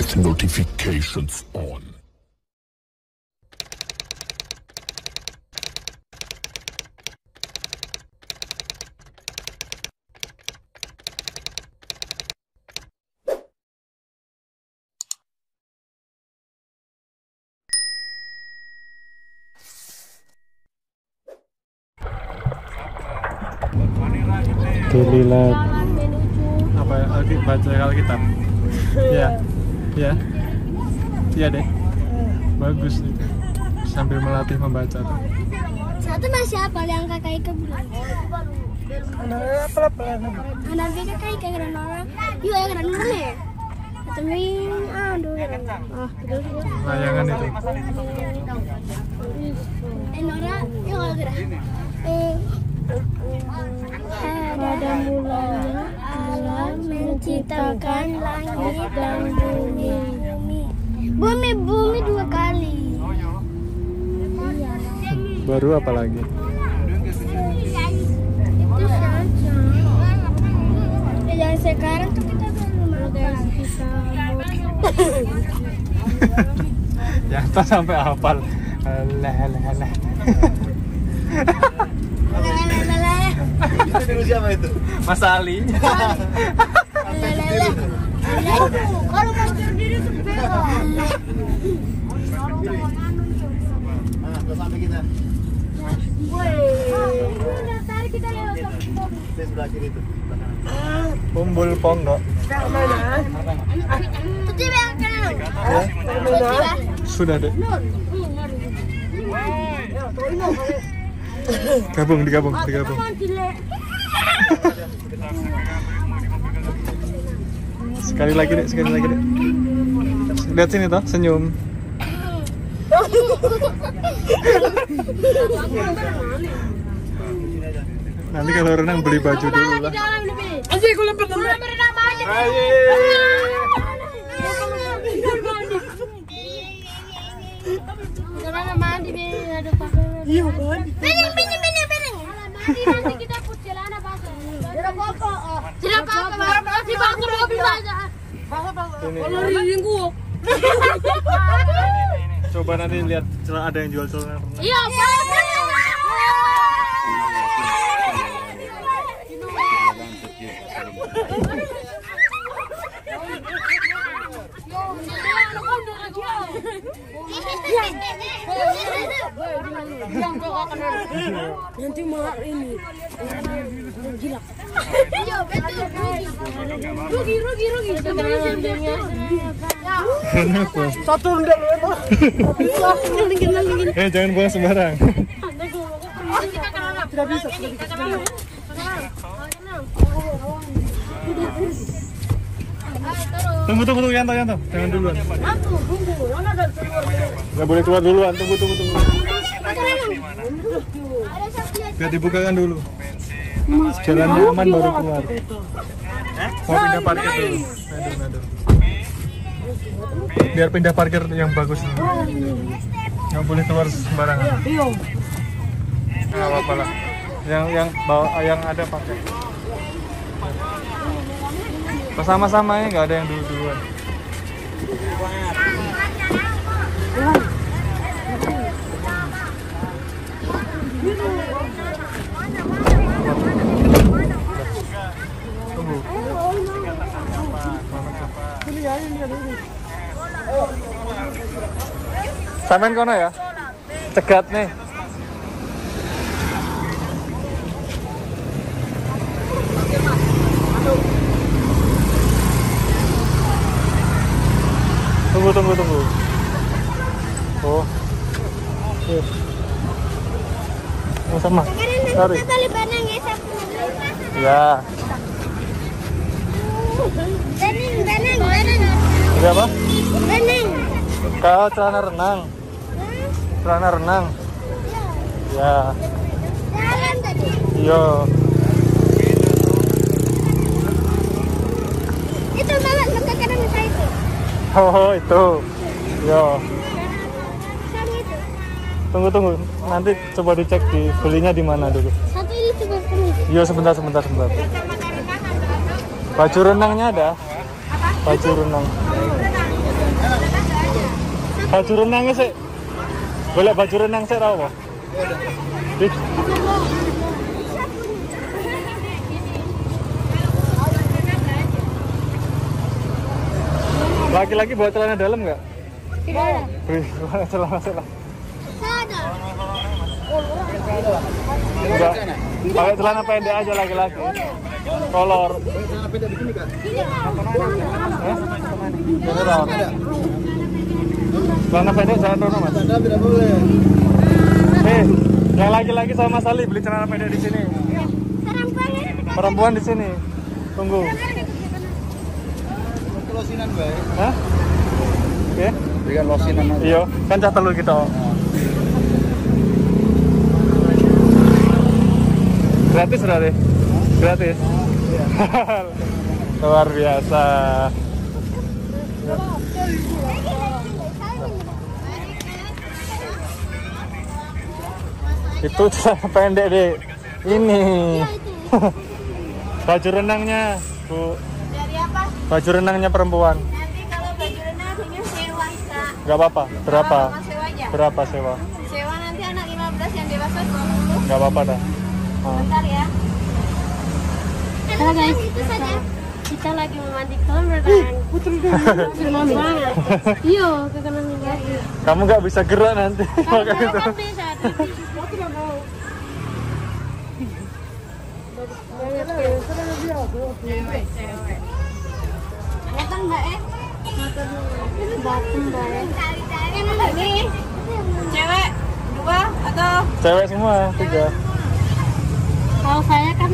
with notifications on. Lihat apa ya, baca Alkitab. Ya, ya, iya deh, bagus nih. Sambil melatih membaca tuh. Satu masih apa yang kakak Ika bilang? Anak kakak Ika keren orang, yuk ya keren orang ya. Tapi aduh keren. Layangan itu. Nora, yuk keren. Pada mulanya Allah menciptakan langit dan bumi. Bumi dua kali. Baru apa lagi? Itu saja. Yang sekarang tuh kita belum ada bisa. Ya, tak sampai hafal. Alah. Itu siapa itu? Mas Ali. Kalau mau berdiri tuh beda. Sampai kita. Tarik kita lewat Di sebelah kiri itu. Umbul pondok. Putih yang kanan. Sudah deh. Digabung. Sekali lagi deh. Lihat sini toh, senyum. Nanti kalau renang beli baju dulu lah. Anjir, gue lempar dulu. Mandi ada pakai. Iya, mandi. Bening. Nanti kita put celana basah. Tidak apa-apa. Si bagus lebih basah. Kalau ring gua. Coba nanti lihat ada yang jual celana. Iya, nanti malah ini gila. Iya betul. Rugi. Satu rendah lu. Jangan buang sembarang. Tidak bisa. Tunggu Yanto. Jangan duluan. Nggak boleh keluar duluan. Tunggu. Biar dibukakan dulu. Jalannya aman baru keluar. Mau pindah parkir dulu. Aduh. Biar pindah parkir yang bagus. Nggak boleh keluar sembarangan. Nggak apa-apa lah. Yang ada pakai. Bersama-sama ya, nggak ada yang duluan. Tunggu. Sampean kono ya? Cegat nih. Tunggu. Oh. Iya. Sama. Tarik. Ya. Bening. Ada apa? Bening. Kau celana renang. Ya. Jalan tadi. Iya. Itu malah ke kanan saya itu. Oh, itu. Yo. Sama itu. Tunggu. Nanti coba dicek belinya di mana dulu. Satu ini coba kami. Iya, sebentar. Baju renangnya ada? Baju renang. Baju renangnya sih. Boleh baju renang sih apa? Laki-laki bawa celana dalam nggak? Tidak ada. Wih, celana salah. Ada. Enggak. Pakai celana pendek aja laki-laki. Kolor. Celana pendek begini kan? Beneran. Celana pendek jangan rono, Mas. Tidak boleh. Yang laki-laki sama Sali beli celana pendek di sini. Perempuan di sini. Tunggu. Losinan bae. Hah? Oke. Berikan losinan aja. Iya, kan cah telu kita. Gratis berarti? Gratis? Luar biasa. Itu celana pendek deh. Ini. Baju renangnya, Bu. Dari apa? Baju renangnya perempuan. Nanti kalau baju renang ini sewa, Kak. Gak apa-apa. Berapa? Mas sewa aja. Berapa sewa? Sewa nanti anak 15 yang dewasa 20. Gak apa-apa dah. Oh. Bentar ya. Halo guys, itu saja. Kita lagi memandik kolam renang. Putri banget. Iya, ke kanan lagi. Kamu nggak bisa gerak nanti. Kalau Makanya itu. kan bisa. Aku tidak mau. Datang Mbak Datang Mbak Ini cewek 2 atau Cewek semua, 3. kalau saya kan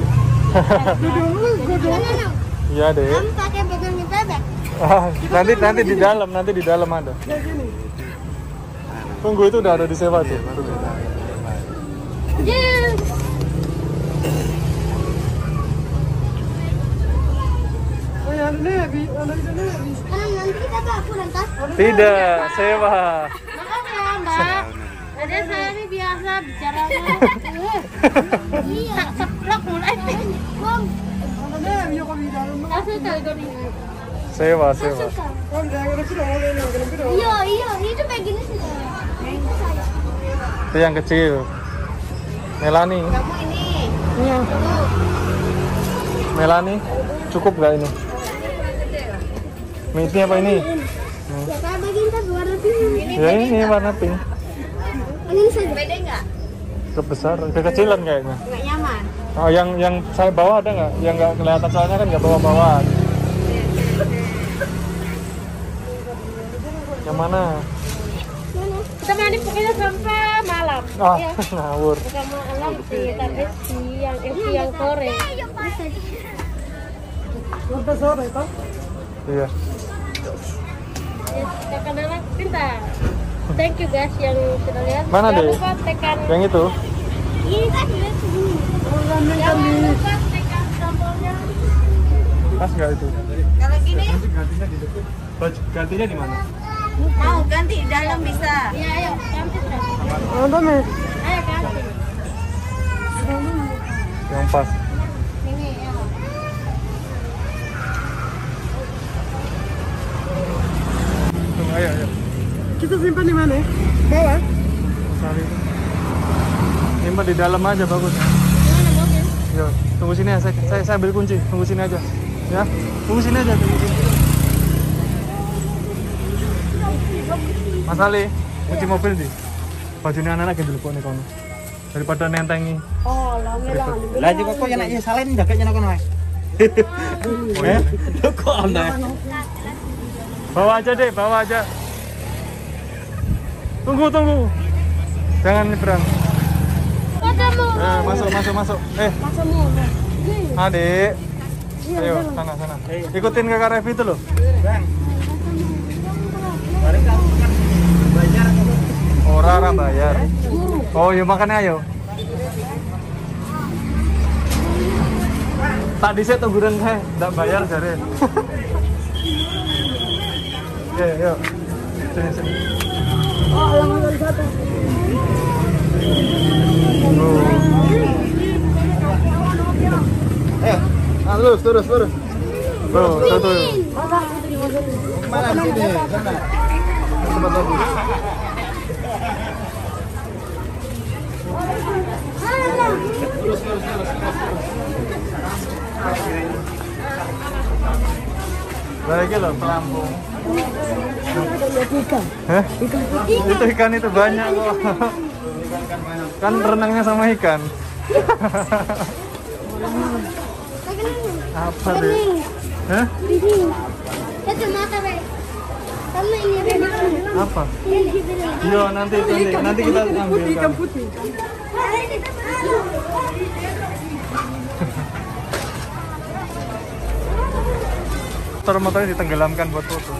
Iya deh. kamu pakai pegang mie bebek. Nanti di dalam ada. Tunggu, itu udah ada di sewa tuh. Yes. Nanti kita pulang tas. Tidak, sewa. Makanya Mbak. Ada saya ini biasa bicara. Iya. Seplak mulai. Bom. Kasih kali. Sewa. Iya, itu kayak gini sih. Itu yang kecil. Melani. Kamu ini. Iya. Melani, cukup gak ini? Ini apa ini? Ya kayak bagian tas warna pink. Ya ini warna pink. Ini saja. Beda enggak? Kebesar, kekecilan kayaknya. Enggak nyaman. Oh, yang saya bawa ada nggak? Yang nggak kelihatan soalnya kan nggak bawa-bawaan. Yang mana? Kita mandi pokoknya sampai malam. Ah, Ya. ngawur. Bukan malam sih, tapi siang sore. Iya. Kakak anak pintar. Thank you guys yang sudah lihat. Mana, Jangan Dek? lupa tekan. Yang itu? Ini kan lihat segini. Jangan lupa tekan tombolnya. Pas nggak itu? Kalau gini Gantinya di depan. Gantinya di mana? mau ganti dalam bisa. Iya, ayo ganti sudah. Ayo ganti. Yang pas. Ini ya. Tunggu, ayo. Kita simpan di mana? Bawah? Sali. Simpan di dalam aja bagus. Gimana bagus? Yo, tunggu sini ya. Saya ambil kunci. Tunggu sini aja. Ya, tunggu sini aja. Tunggu sini. Mas Ali, kunci mobil di. Bajunya anak-anak yang dulu kok nih kono. Daripada nentengi. Oh, lama. Lah juga kok yang salahin jaketnya nak kono. Kok Anda? Bawa aja deh, bawa aja. Tunggu. Jangan nyebrang. Padamu. Masuk. Pasamu. Adik. Ayo, sana. Ikutin kakak Revi itu loh. Orang bayar. Oh, yuk makannya ayo. Tak disek tungguran saya, enggak bayar jare. Yuk. Sini. Oh, lama dari satu. Terus. Tuh. Mana sini? Sana. tempat bagus. Lagi loh pelampung. Hah? Itu ikan itu banyak kok. Kan renangnya sama ikan. Apa deh? Hah? Itu mata, Be. Kamu ini benar. Apa? Iya, nanti kita ambil kan. Putih. Motor-motornya ditenggelamkan buat foto.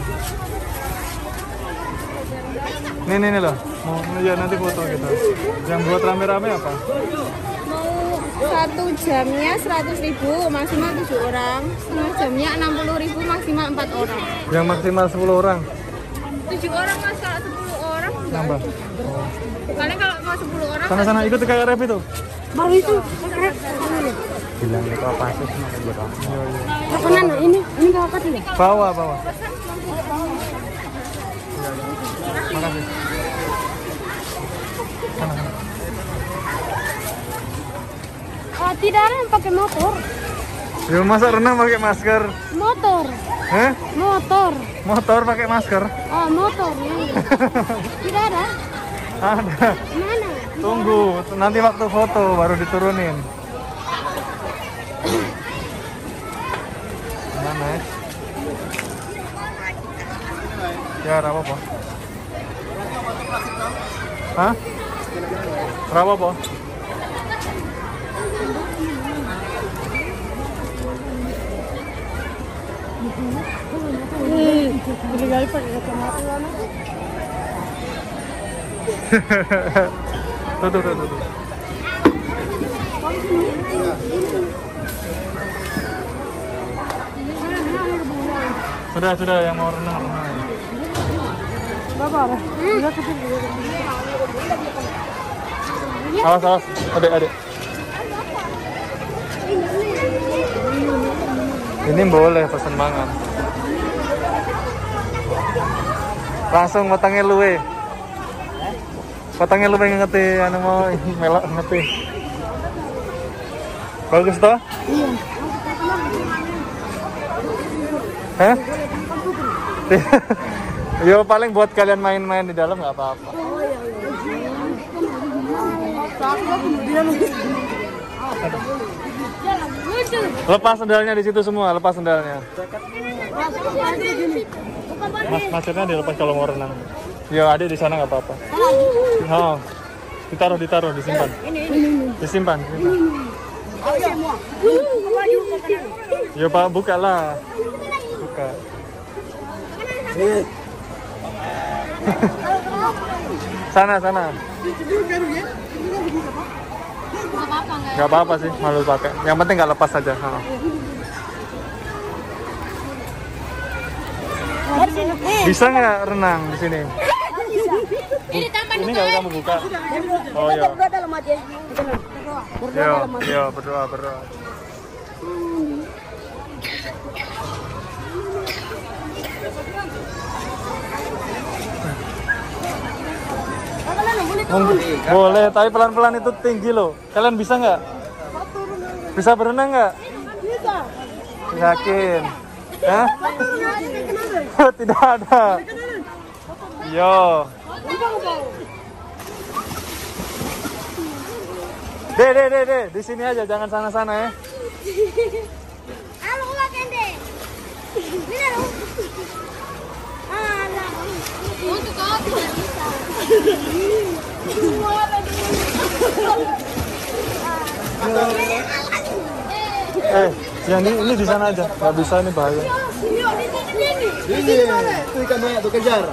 Nih loh. Mau ya nanti foto gitu. Yang buat rame-rame apa? Mau 1 jamnya 100.000, maksimal 7 orang. Setengah jamnya 60.000, maksimal 4 orang. Yang maksimal 10 orang. 7 orang mas, kalau 10 orang Nambah. paling kalau mau 10 orang Sana ikut kayak rep itu. Baru itu. Bilang itu apa sih makan buat apa? Makanan ini apa sih? Bawa. Makasih. Sana. Tidak ada yang pakai motor. Ya masa renang pakai masker? Motor. Hah? Motor pakai masker? Oh, motor. Ya. Tidak ada. Ada. Mana? Tunggu, nanti waktu foto baru diturunin. Mana ya? Ya, apa? Hah? Apa? Legal pakai kacamata. Tuh. Sudah yang mau renang. Bapak, udah ketemu. Awas, adik. Ini boleh pesen mangan. Langsung matangnya luwe. Potongnya luwe ngeti, anu mau melok ngeti. Bagus toh? Iya. Hah? Yo paling buat kalian main-main di dalam nggak apa-apa. Lepas sendalnya di situ semua, lepas sendalnya. Macetnya dilepas kalau mau renang. Ya adik di sana nggak apa-apa. Oh, ditaruh, disimpan. Ya Pak, buka lah. Buka. Sana. Nggak apa-apa sih, malu pakai. Yang penting nggak lepas saja. Bisa nggak renang di sini? Ini nggak kamu buka? Oh iya. Yo, berdoa. Boleh, tapi pelan-pelan itu tinggi loh. Kalian bisa nggak? Bisa berenang nggak? Bisa. Yakin? Hah? Tidak ada. Yo. Deh, di sini aja, jangan sana-sana ya. Halo, Kende. Ini loh. Alah. Untuk kau tidak bisa. Ya ini di sana aja, nggak bisa, ini bahaya. Ini tuh ikan banyak tuh, kejar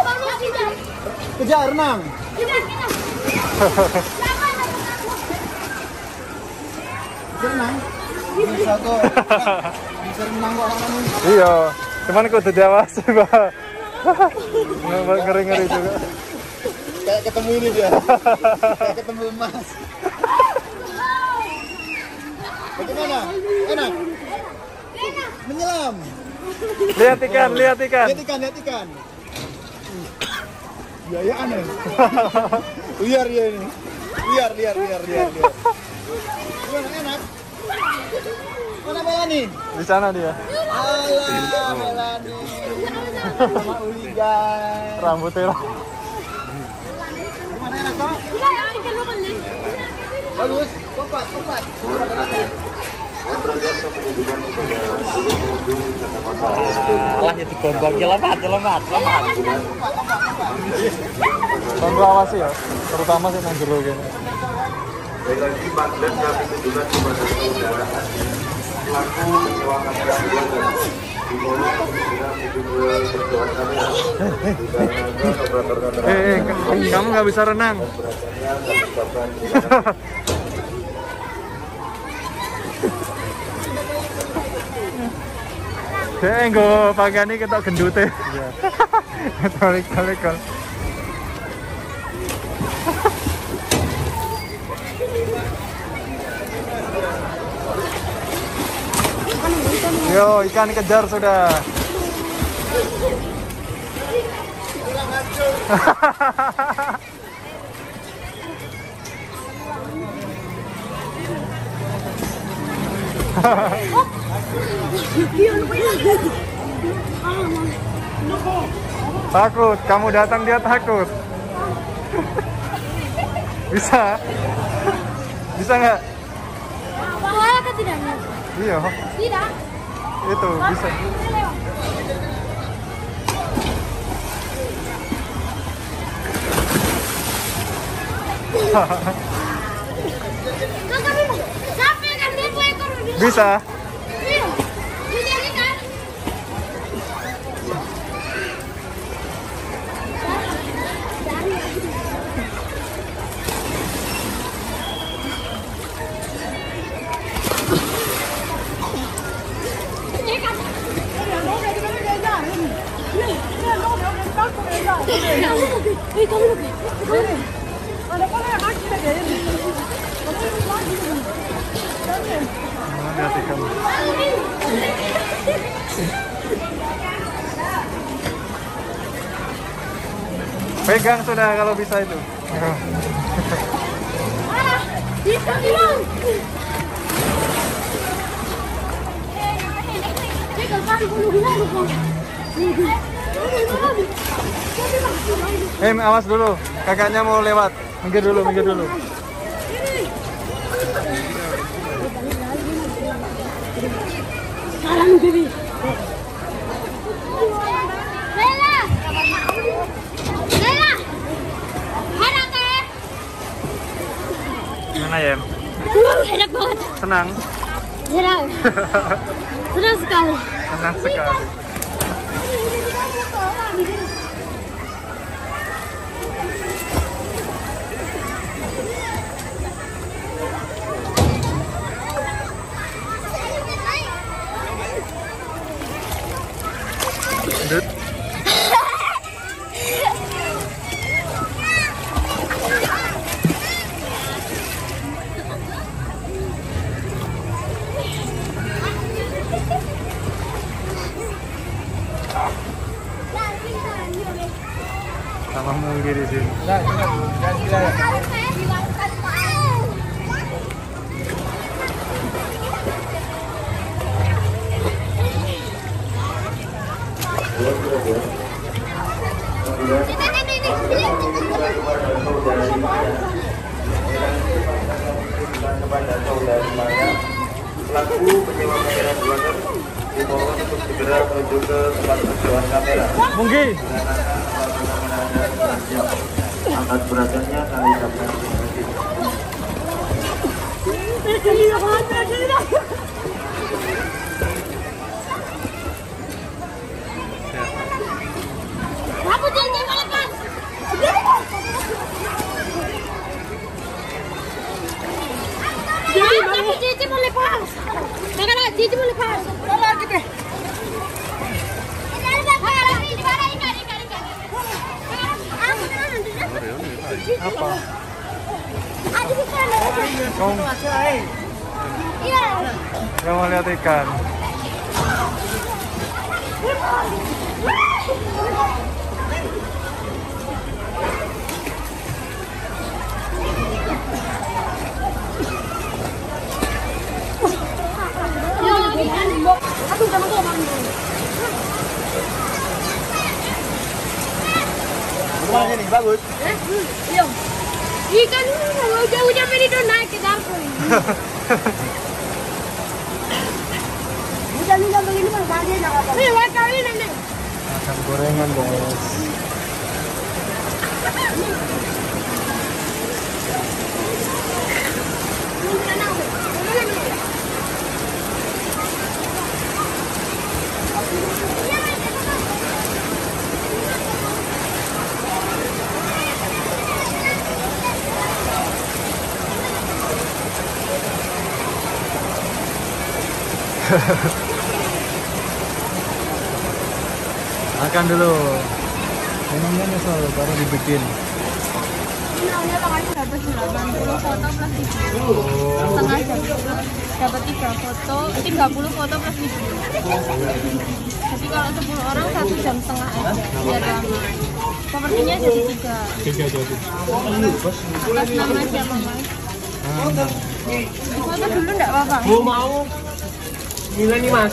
renang. Renang bisa kok. Bisa renang kok orang. Iya, cuman kudu diawasi, Pak. Ngeri juga. Kayak ketemu ini dia. Kayak ketemu emas. Bagaimana? Enak? Menyelam. Lihat ikan. Lihat ikan. Biayaan ya. Liar ya ini. Liar. Gimana, enak? Mana Melani? Di sana dia. Alah, Melani. Sama Uli guys. Rambutnya. Gimana, enak toh? Bagus. Kopat. Lah itu gombangnya lemat. Tunggu awas ya, terutama sih nang jero kene. Baik lagi panggilan kami tunjukkan kepada saudara pelaku menyewa kamera di bawah kemudian berjualan kamera. Operator kamera. Kamu nggak bisa renang. Nggo pakaiane ketok gendute. Iya. Kalik. Yo, ikan kejar sudah. Takut, kamu datang dia takut. Bisa nggak? Bawah ke tidak? Iya. Tidak. Itu bisa. Bisa. Hati kamu. Pegang sudah kalau bisa itu. Bisa bilang. Awas dulu, kakaknya mau lewat. Minggir dulu. Salam Bibi. Lela. Enak ya? Gimana ya? Enak banget. Senang. Senang sekali. Senang sekali. Sama mungkin di sini. Kepada saudari Maya, pelaku penyewa kamera buatan dimohon untuk segera menuju ke tempat penyewaan kamera. Mungkin. Angkat beratnya kami ucapkan terima kasih. Rambut cincin melepas. Rambut cincin melepas. Kakak cincin melepas. Tolong kita. Apa? Kamu mau lihat ikan? Gimana nih? Bagus. Iya. Ikan hujan-hujan ini tuh naik ke dapur. Hujan-hujan begini kan bahagia jangan apa. Nih, buat kali ini. Makan gorengan, guys. Makan dulu. Minumnya nyesel baru dibikin. Dapat 90 foto plus video. Setengah jam. Dapat 3 foto, 30 foto plus video. Jadi kalau 10 orang 1 jam setengah aja biar lama. Propertinya jadi 3. 3 jadi. Atas nama siapa, Mas? Foto dulu enggak apa-apa. Mau. Nilai nih, Mas.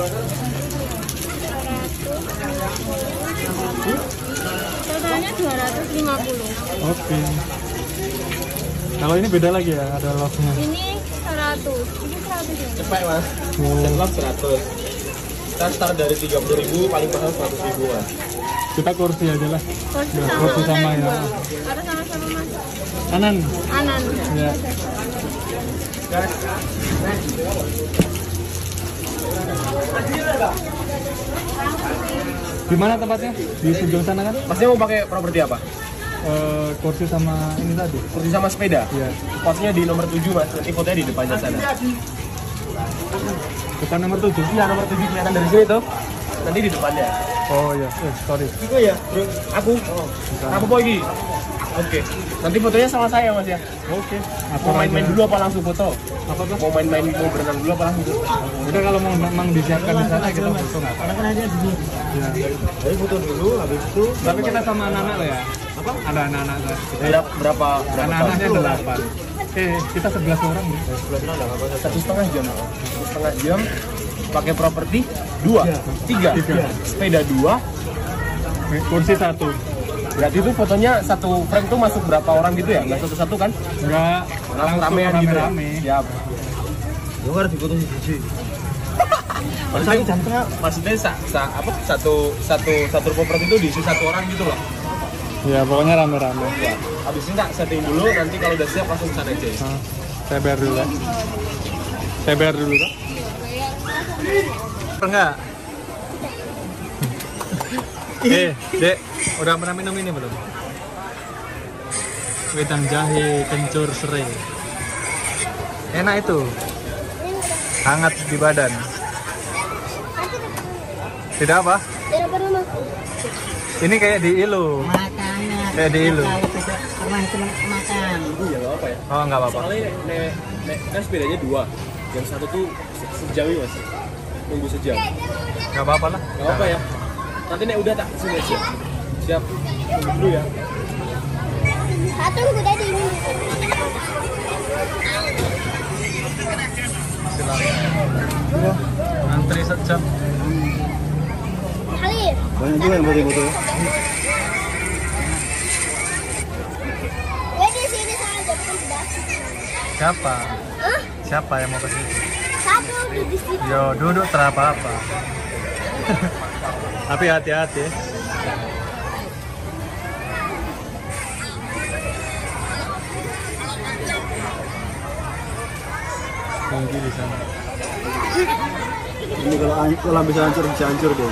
Totalnya 250. Oke. Kalau ini beda lagi ya, ada love-nya. Ini 100. Ini 100 ya. Cepet, Mas. Setlog 100. Kita start dari 30.000, paling mahal 100.000, Mas. Kita kursi aja lah. Kursi Ya, sama, kursi sama ya. Harus sama-sama, Mas. Anan. Anan. Ya. Di mana tempatnya? Di sebelah sana kan? Masnya mau pakai properti apa? Kursi sama ini tadi. Kursi sama sepeda? Iya. Posnya di nomor 7, Mas. Nanti fotonya di depannya sana. Depan nomor 7. Iya, nomor 7 kelihatan dari sini tuh. Nanti di depannya. Oh iya, sorry. Itu ya, bro. Aku. Apa boy ini? Oke. Nanti fotonya sama saya, Mas ya. Oke. Mau main-main dulu apa langsung foto? Apa tuh? Mau main-main, mau berenang dulu apa langsung foto? Udah kalau mau memang disiapkan di sana kita foto nggak? Karena kan ada di sini. Iya. Jadi foto dulu, habis itu. Tapi kita sama anak-anak lah ya. Apa? Ada anak-anak. Berapa Anak-anaknya 8. Kita 11 orang nih. 11 orang apa? 1,5 jam. 1,5 jam. Pakai properti 2, 3, sepeda 2, kursi 1. berarti itu fotonya satu frame tuh masuk berapa orang gitu ya? Nggak satu-satu kan? Enggak, Langsung ramean gitu ya? rame. Siap. Lu harus foto sih. Maksudnya satu properti itu diisi 1 orang gitu loh. Ya pokoknya rame-rame. Ya. Habis ini tak setting dulu, nanti kalau udah siap langsung kesana aja. Saya bayar dulu kan? Saya bayar dulu kan? Enggak? Dek, udah pernah minum ini belum? Wedang jahe kencur serai. Enak itu. Hangat di badan. Tidak apa? Tidak pernah makan. Ini kayak di Ilu. Makanya Kayak di Ilu. kalau tidak pernah itu makan. Iya nggak apa ya? Oh, nggak apa-apa. Soalnya kan sepedanya 2, yang satu tuh sejam ya Mas. Tunggu sejam. Nggak apa-apa lah. Nggak apa ya? Nanti nek udah tak sini aja. Siap. Tunggu dulu ya. Satu udah di ini. Wah, antri sejam. Halir. Banyak juga yang foto-foto. Di sini saja sudah. Siapa? Hah? Siapa yang mau ke situ? Satu di situ. Yo, duduk terapa-apa. Tapi hati-hati. Tinggi di sana. Ini kalau bisa hancur deh.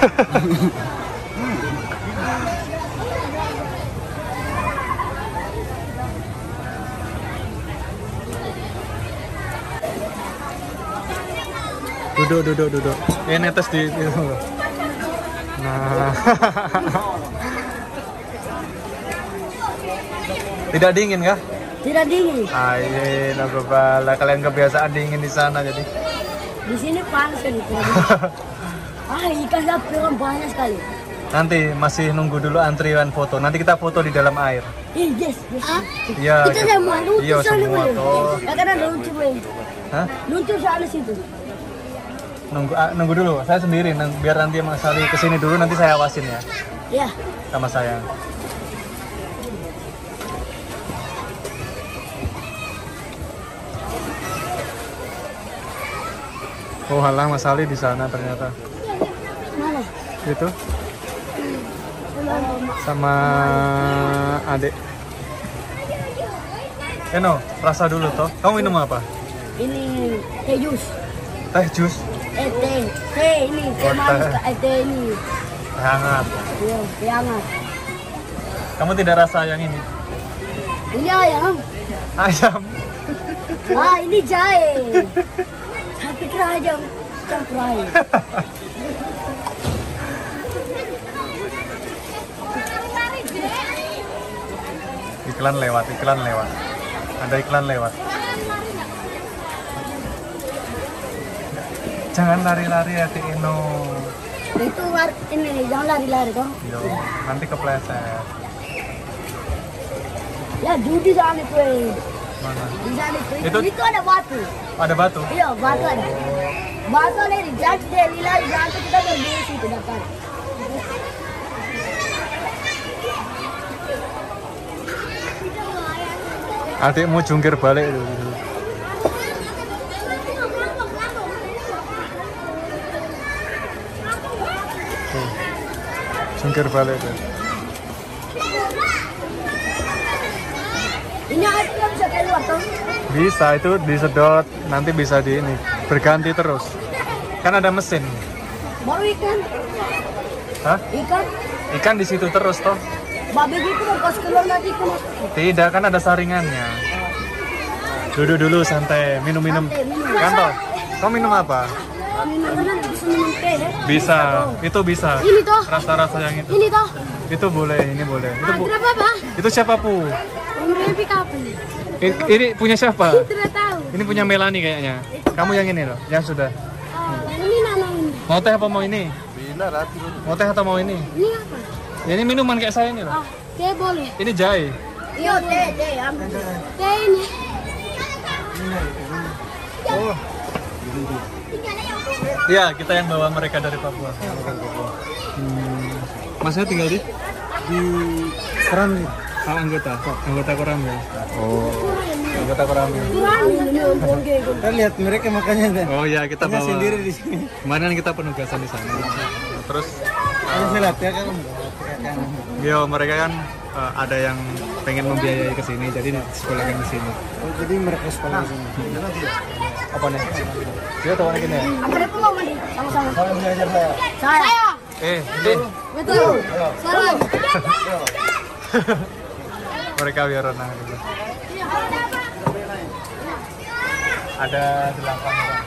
Duduk. Netes di itu. Nah. Tidak dingin kah? Tidak dingin. Aye, nago bala. Kalian kebiasaan dingin di sana jadi. Di sini panas ini. Ikan sapi kan banyak sekali. Nanti masih nunggu dulu antrian foto. Nanti kita foto di dalam air. Yes. Iya. Kita semua lucu Iya sana semua boleh. toh. Ya kan ada lucu boleh. Hah? Lucu sana situ. Nunggu dulu, saya sendiri, biar nanti Mas Ali kesini dulu, nanti saya awasin ya. Iya. Sama saya. Oh halah, Mas Ali di sana ternyata. Mana? Itu. Sama adik. Eno, rasa dulu toh. Kamu minum apa? Ini teh jus. Teh jus. Teh ini, teh manis, teh ini. Teh hangat. Iya, teh hangat. Kamu tidak rasa yang ini? Ini ayam. Ayam. Ah, ini jahe. Saya pikir ayam campur air. Iklan lewat. Ada iklan lewat. Jangan lari-lari ya, Eno. Itu ini jangan lari-lari kok. Yo, nanti kepleset. Ya judi sana itu. Mana? Di sana Itu- itu ada batu. Ada batu. Iya, batu ada. Batu ada di jalan lari jalan itu kita berdiri situ dekat. Adikmu jungkir balik itu. Tuh, jungkir balik itu. Ini air nggak bisa keluar toh? Bisa, itu disedot, nanti bisa di ini berganti terus. Kan ada mesin. Baru ikan. Hah? Ikan. Ikan di situ terus toh? Babi gitu mau pas keluar nanti ikan. Tidak, kan ada saringannya. Duduk dulu santai, minum-minum. Kan toh? Kamu minum apa? Minum bisa minum teh ya? Bisa, itu bisa. Ini toh. Rasa-rasa yang itu. Ini toh. Itu boleh, ini boleh. Berapa, Pak? Itu siapa Pu? Umurnya pick up ini. Ini punya siapa? Tidak tahu. Ini punya Melani kayaknya. Kamu yang ini loh, yang sudah. Ini nana ini. Mau teh apa mau ini? Mau teh atau mau ini? Ini apa? Ya, ini minuman kayak saya ini loh. Ah, teh boleh. Ini jahe. Iya teh ambil. Teh ini. Iya, kita yang bawa mereka dari Papua. Masnya tinggal di Koramil. Anggota Koramil. Oh, anggota Koramil. Kita lihat mereka makanya kan. Oh iya, kita bawa Sendiri di sini. kemarin kita penugasan di sana. Terus Saya lihat ya kan. yo mereka kan ada yang pengen membiayai ke sini, jadi sekolahkan di sini. Oh, jadi mereka sekolah di sini. Apa nih? Dia tahu gini ya? Apa dia mau mandi? Sama-sama. Saya belajar saya. Saya. Ini Betul. Salam. mereka biar renang dulu. Ada 8 orang.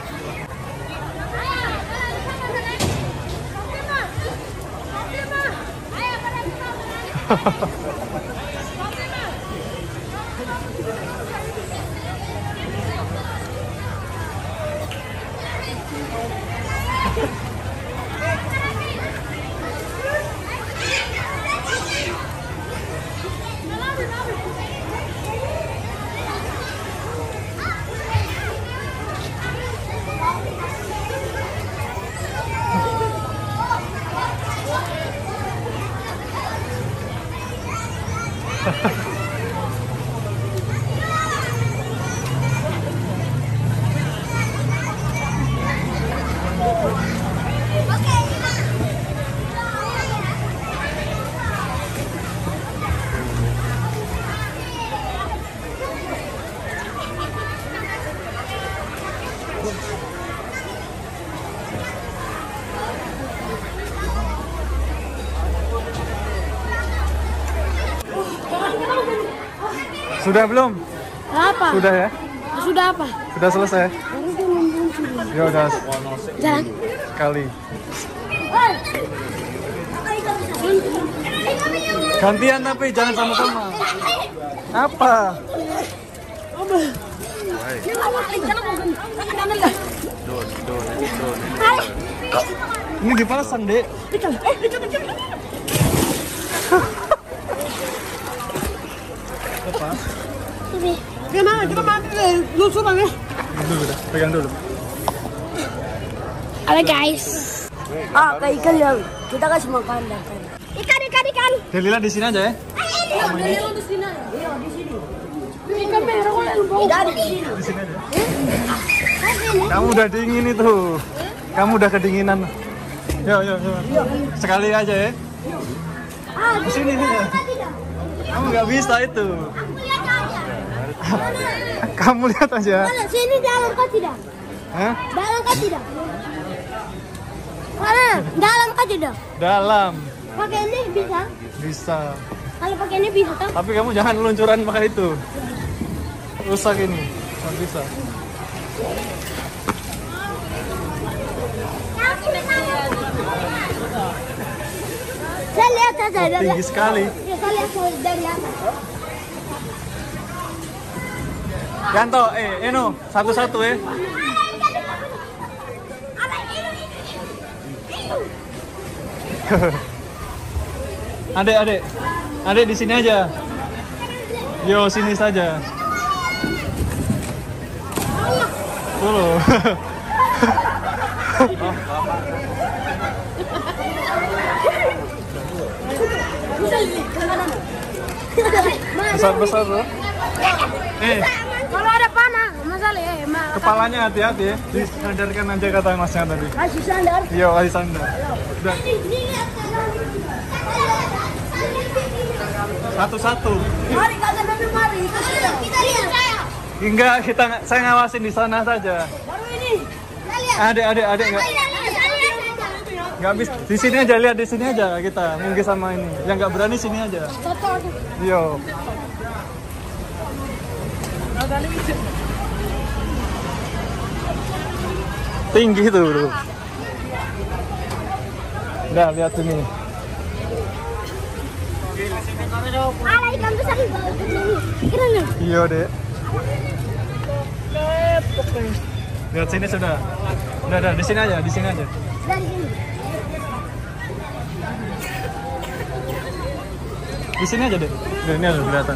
Sudah belum? Apa? Sudah ya? Sudah apa? Sudah selesai? Ya udah Jalan. sekali. Gantian tapi jangan sama-sama. Apa? Ini dipasang, Dek. Lepas. Gimana? Kita mandi deh. Lusuran ya. Dulu dah, pegang dulu. Halo guys. Kayak ikan yang kita kasih makan. Ikan. Delila di sini aja ya. Delila di sini. Iya, di sini. Ikan merah kok yang bau. Di sini aja. Kamu udah dingin itu. Kamu udah kedinginan. Yuk. Sekali aja ya. Di sini. Kamu nggak bisa itu. Kamu lihat aja. Sini dalam kah tidak? Hah? Dalam kah tidak? Mana? Dalam kah tidak? Dalam. Pakai ini bisa? Bisa. Kalau pakai ini bisa toh? Tapi kamu jangan luncuran pakai itu. Rusak ini. Nggak bisa. Saya lihat saja. Tinggi sekali. Ya, saya lihat dari atas. Yanto, Eno, satu-satu ya. Adek di sini aja. Yo, sini saja. Dulu. Besar tuh. Kalau ada panah, masalah ya. Kepalanya hati-hati ya. Disandarkan aja kata masnya tadi. Kasih sandar. Iya, kasih sandar. Udah. Satu-satu. Mari kata Nabi, mari. Kita lihat. Enggak, saya ngawasin di sana saja. Baru ini. Adek enggak. Enggak bisa. Di sini aja, lihat di sini aja kita. Mungkin sama ini. Yang enggak berani sini aja. Yo. Tinggi tuh, bro. Udah, lihat sini. Ada ikan besar di bawah sini. Iya, Dek. Lihat sini sudah. Udah, di sini aja. Dari sini. Di sini aja, Dek. Udah, ini ada kelihatan.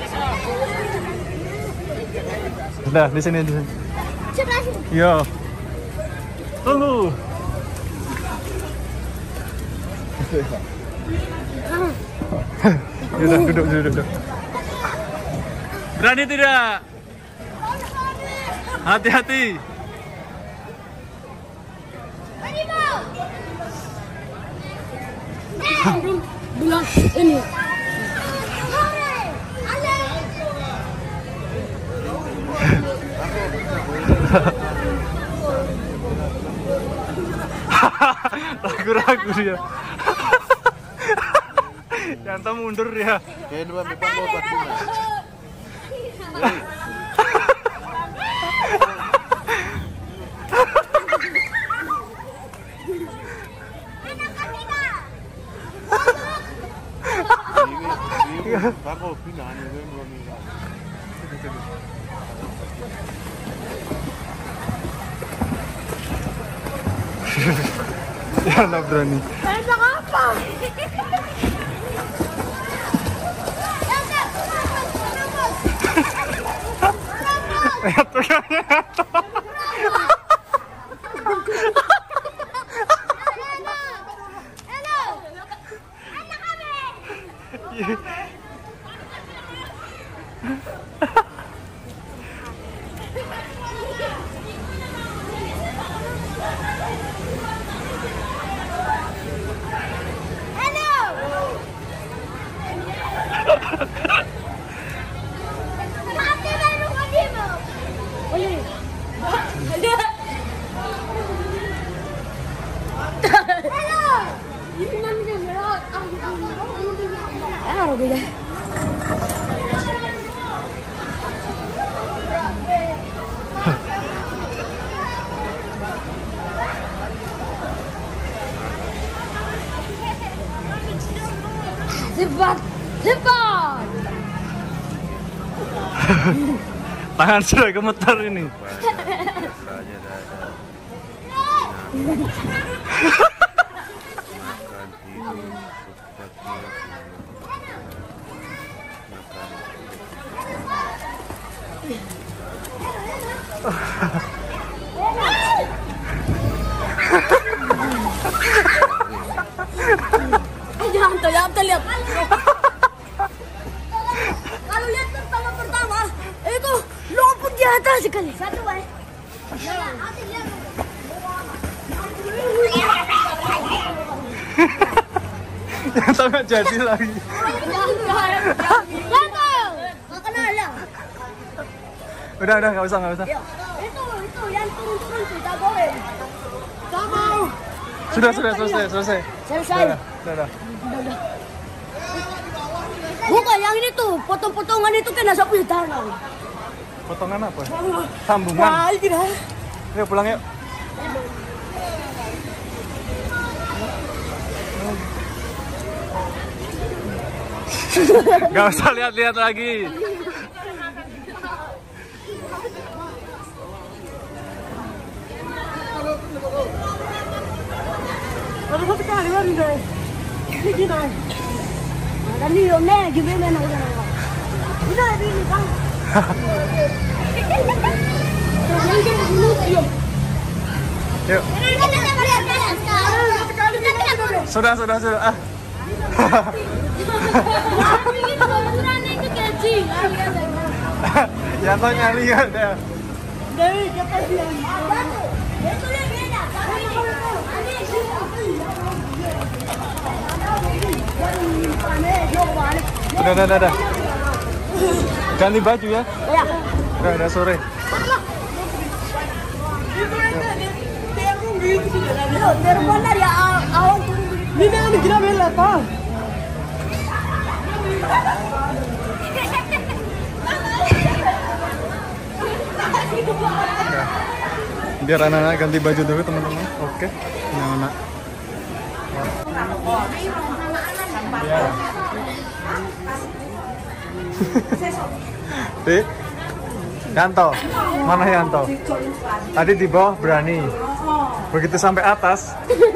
Udah, di sini. Yo. Tunggu. Udah, duduk. Berani tidak? Hati-hati. Bilang ini. Ragu-ragu dia. Yanto mundur ya. Ya nggak berani. Tentang apa? Lihat tuh kayaknya. Cepat. Tangan sudah gemetar ini. Janto, ya lihat. Kalau lihat pertama itu lumpur di atas sekali. Satu baik. Janto nggak jadi lagi. Udah nggak usah. Itu yang turun kita boleh. Sudah selesai. Sudah. Bukan yang ini tuh, potong-potongan itu kena sapu di tangan. Potongan apa? Sambungan. Wah, gila. Yuk pulang yuk. Gak usah lihat-lihat lagi. Baru satu kali baru deh. Gini. Dan ini omnya gimana udah. Udah ini Bang. Yuk. Sudah. Ah. Yanto nyali kan ya. Dari kata dia. Udah. Ganti baju ya. Ya. Udah sore. Terbang dari awan turun. Ini kan gila bela Pak. Biar anak-anak ganti baju dulu teman-teman. Oke. Anak-anak. Ya. Yanto, mana Yanto? Tadi di bawah berani, begitu sampai atas.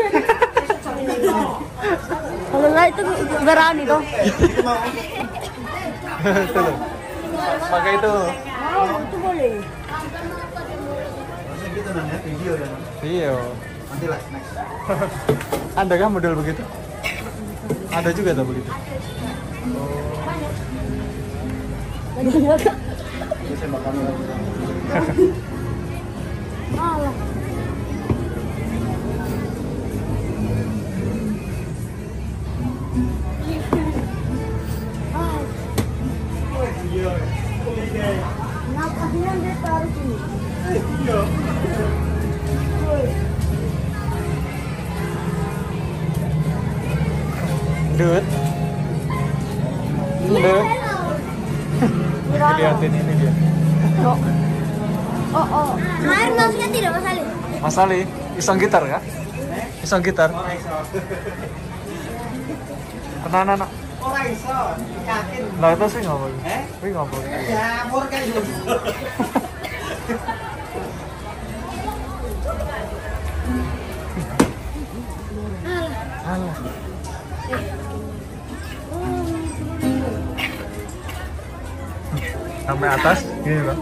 Kalau nggak itu berani dong. Itu loh. Pakai itu. Oh, itu boleh. Iya. Ada kan model begitu? Ada juga tuh begitu. Nakasnya dia taruh sini. Dut. Lihatin ini dia. Oh. Air maksudnya tidak masalah. Masali, iseng gitar ya? Iseng gitar. Tenanan nak. Lah itu sih nggak boleh. Tapi nggak boleh. Alah. Sampai atas, gini Bang.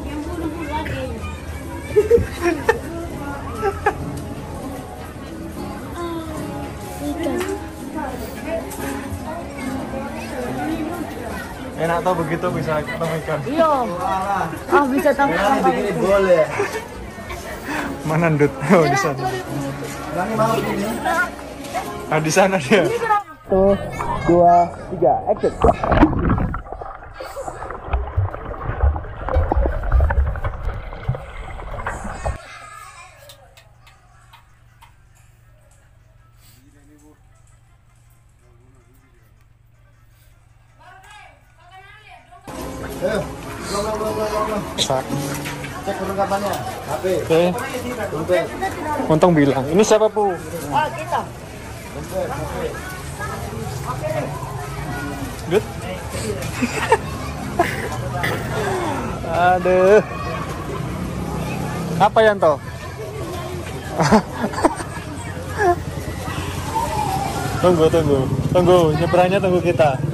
Enak tau begitu bisa ketemu ikan. Iya. Bisa tahu. Begini boleh. Mana Dut? Oh di sana. Ah di sana dia. 1, 2, 3, action. Cek perlengkapannya. HP. Oke. Dompet. Untung bilang. Ini siapa Pu? Kita. Dompet. HP. Good. Aduh. Apa Yanto? Tunggu. Nyebrangnya tunggu kita.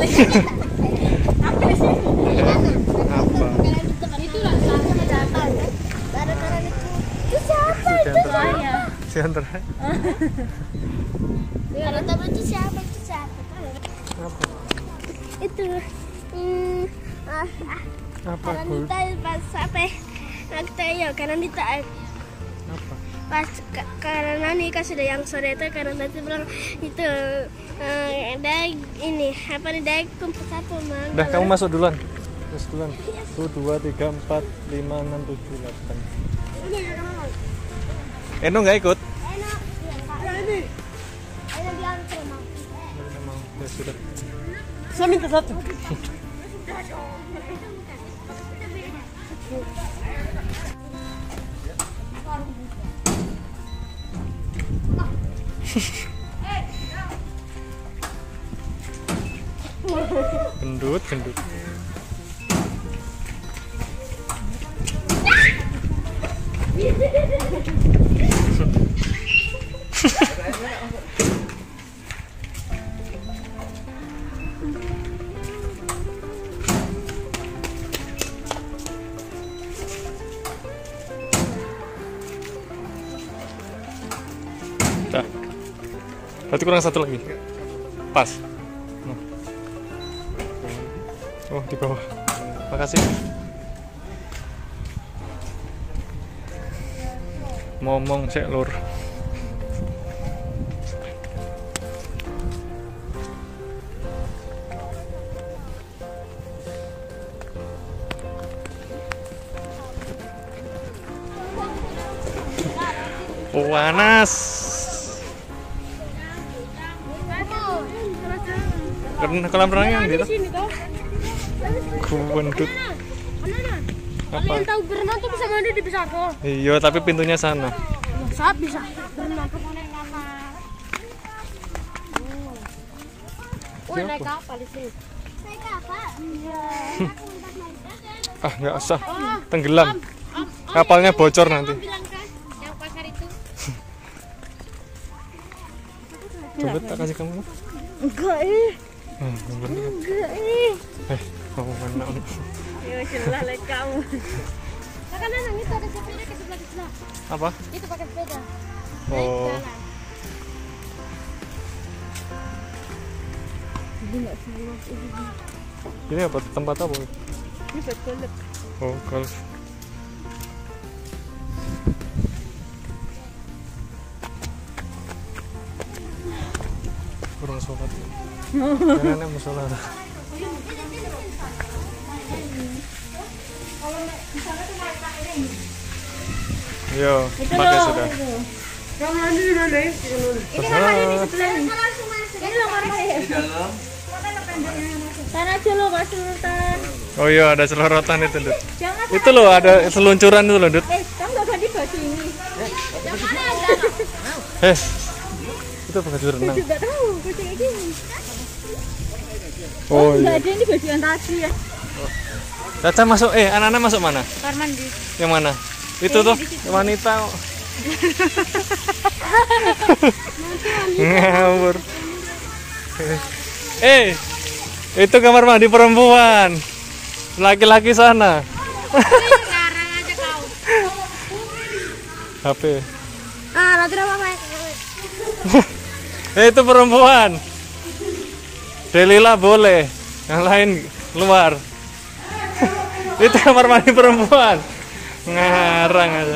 Apa? Itulah sama datang. Gara-gara itu siapa itu? Saya. Siantar. Kalau tahu itu siapa? Apa? Itu. Apa? Karena kita pas sampai waktu ya karena kita Apa? pas karena nikah sudah yang sore itu karena nanti bilang itu ada ini apa nih ada kumpul satu mang. Udah kamu masuk duluan. Masuk duluan. 1 2 3 4 5 6 7 8. Eno nggak ikut? Enak. Ini. Enak diantar mang. Ya sudah. Saya minta satu. Gendut. Dah. Berarti kurang satu lagi. Pas. Oh, di bawah. Makasih. Ngomong cek lur. Panas. Karena kolam renang yang gitu. Gendut. Apa? Kalian tahu berenang tuh bisa mandi di Bisako. Iya, tapi pintunya sana. Saat bisa berenang. Wah, naik kapal di sini. Naik kapal? Iya. Ah, nggak usah. Tenggelam. Kapalnya bocor nanti. Bilang kan yang pasar itu. Coba tak kasih kamu. Enggak enggak Mau mana? Ya jelas like kamu. Kan anak itu ada sepeda ke sebelah. Apa? Itu pakai sepeda. Oh. Ini apa? Tempat apa? Ini buat golf. Oh, golf. Kurang sholat. Jangan mau sholat. Yo, pakai sudah. Yang mandi di mana? Ini kamar ini sebelah ini. Ini loh kamarnya. Di dalam. Sana aja lo Mas Sultan. Oh iya, ada selorotan itu, Dut. Jangan. Itu loh, ada seluncuran itu loh, Dut. Kamu gak ganti baju ini. Yang mana ada? Itu baju renang. Juga tahu baju kayak gini. Oh Enggak iya. ada ini baju yang tadi ya. Caca masuk, anak-anak masuk mana? Kamar mandi. Yang mana? Itu tuh, wanita. Ngawur. Itu kamar mandi perempuan. Laki-laki sana. Sekarang aja kau. HP. Nanti apa? Itu perempuan. Delila boleh, yang lain keluar. Itu kamar mandi perempuan. Ngarang aja.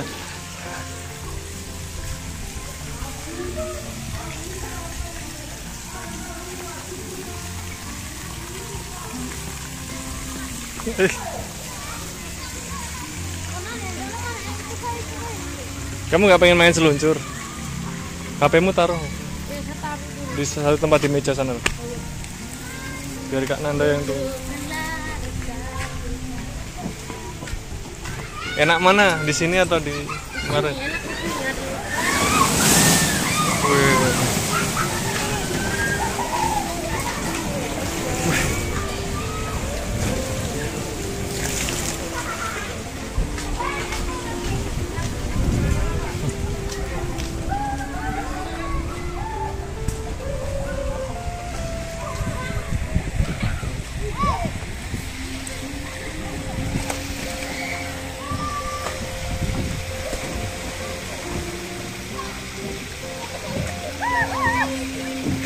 Kamu nggak pengen main seluncur? HP-mu taruh di satu tempat di meja sana. Biar Kak Nanda yang tuh. Enak mana? Di sini atau di kemarin? Wih.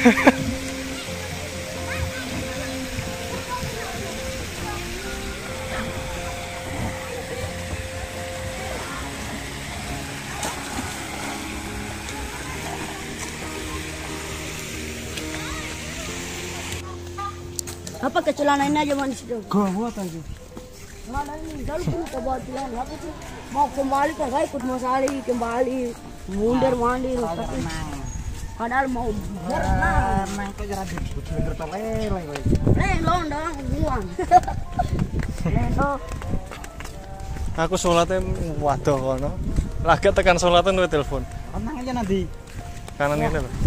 Apa kecelana ini aja manis dong. Gawat aja. Mana ini dulu kita buat celana apa sih? Mau kembali kan saya ikut Mas Ali kembali mundur mandir tapi padahal mau berenang. Nang kok jara disebut bener to lele kowe. Lendong dong buang. Lendong. Aku sholatnya waduh kono. Lagi tekan sholatnya nuwe telepon. Nang aja nanti. Kanan ini lho.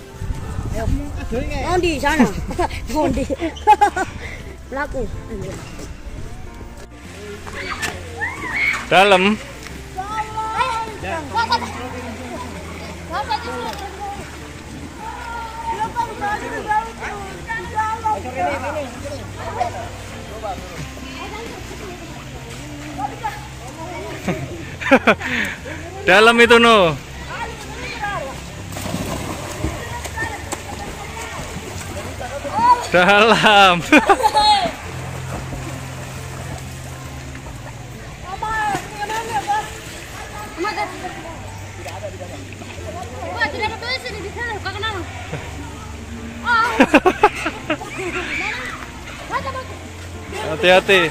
Oh di sana. Oh di. Laku. Dalam. Dalam itu no. Dalam. Wah, tidak ada besi di sana, kau kenapa? Hati-hati.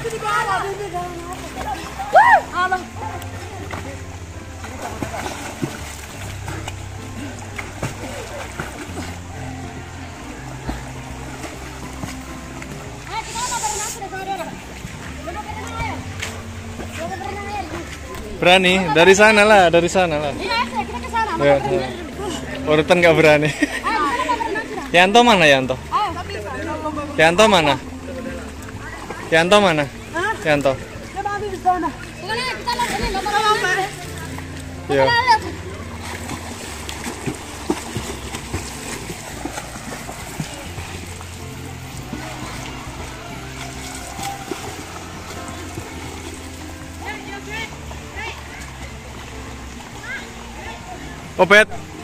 Berani dari sana lah, dari sana lah. Kita ke sana. Ya, urutan nggak berani. Yanto mana Yanto? Yanto mana? Yanto mana? Yanto. Ya. Opet.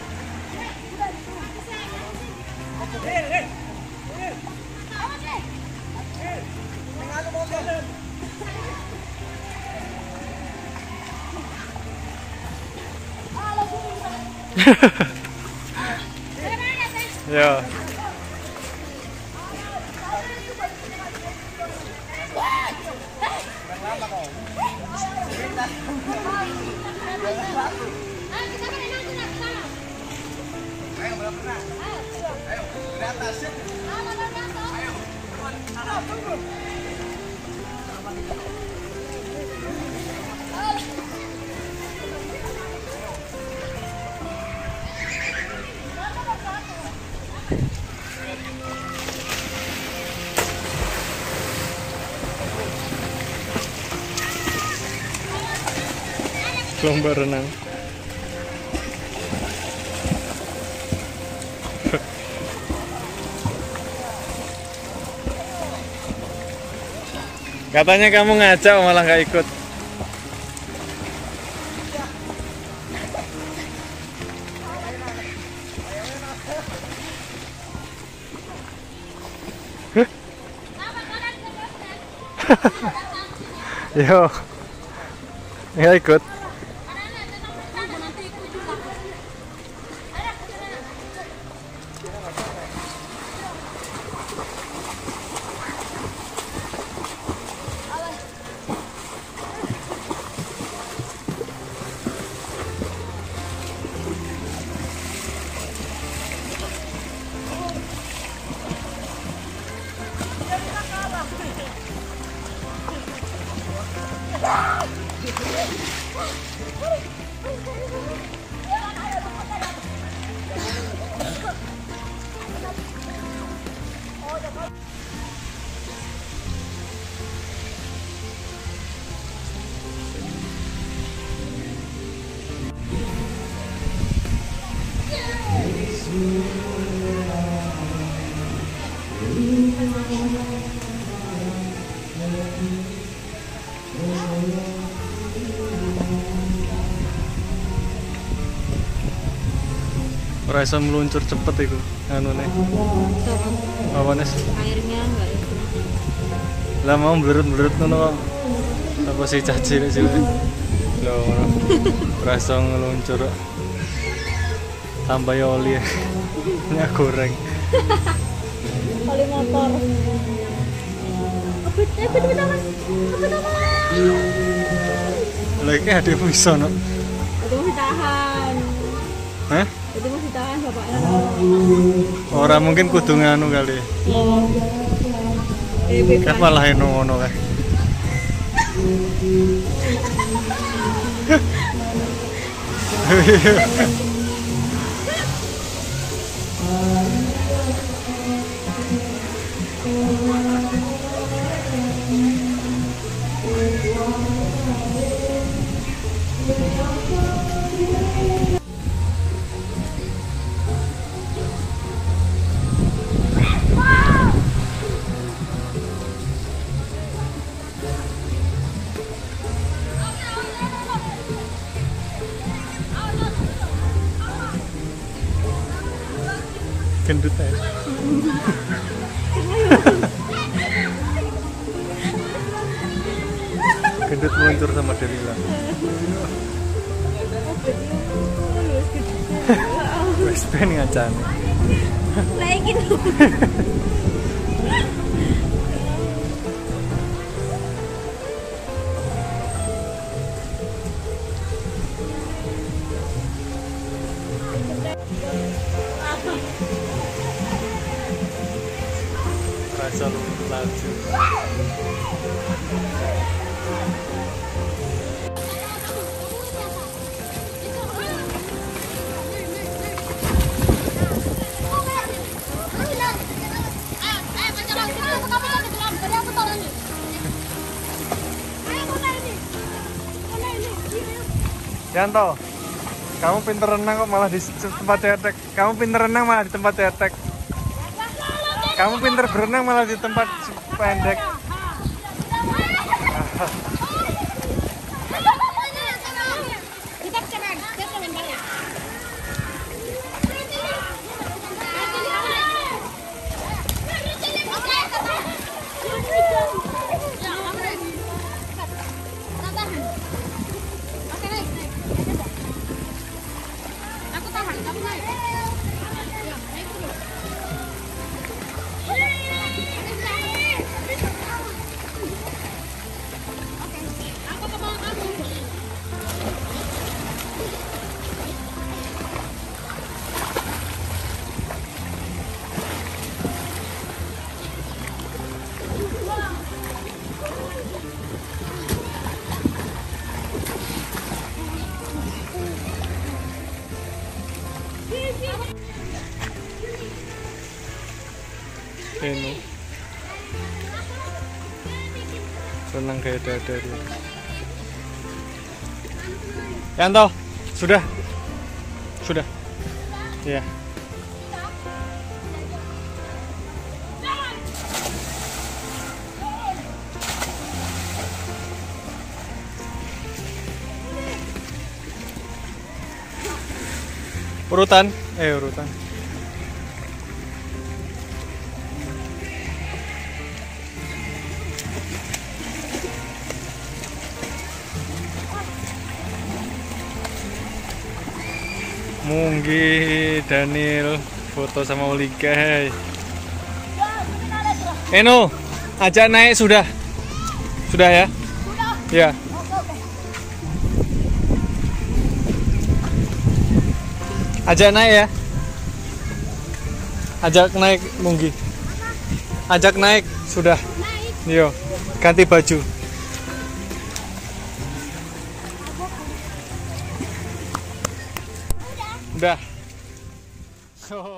Ya. Lomba renang. Katanya kamu ngajak malah nggak ikut. Yo, nggak ikut. Ora iso meluncur cepet iku anune. Apa Nes? Airnya enggak itu. Lah mau mblurut-mblurut ngono kok. Apa sih cah cilik-cilik. Lho ora. Ora iso ngeluncur. Tambah oli. Minyak goreng. Oli motor. Lah iki adekmu iso no. Itu masih tahan. Hah? Itu masih tahan bapaknya. Ora mungkin kudu nganu kali. Kayak malah ngono kae. Gendut aja. Gendut meluncur sama Delila. Wes ben ngacane. Lagi tuh. Rasa laju. Yanto, kamu pinter renang kok malah di tempat cetek. Kamu pinter renang malah di tempat cetek. Kamu pinter berenang malah di tempat pendek. Aku tahan, kamu naik. Naik dulu. Eno. Renang kayak dada dia. Yanto, sudah. Sudah. Iya. Urutan, urutan. Munggi Daniel foto sama Olika. Hey. Eno, ajak naik sudah. Sudah ya? Sudah. Ya. Ajak naik ya. Ajak naik Munggi. Ajak naik sudah. Yo, ganti baju. Udah.